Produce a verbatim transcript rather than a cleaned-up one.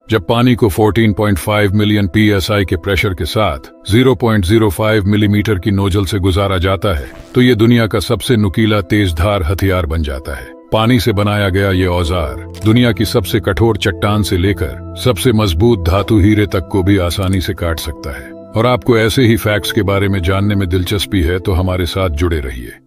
जब पानी को चौदह पॉइंट पाँच मिलियन पीएसआई के प्रेशर के साथ ज़ीरो पॉइंट ज़ीरो पाँच मिलीमीटर की नोजल से गुजारा जाता है तो ये दुनिया का सबसे नुकीला तेजधार हथियार बन जाता है। पानी से बनाया गया ये औजार दुनिया की सबसे कठोर चट्टान से लेकर सबसे मजबूत धातु हीरे तक को भी आसानी से काट सकता है। और आपको ऐसे ही फैक्ट्स के बारे में जानने में दिलचस्पी है तो हमारे साथ जुड़े रहिए।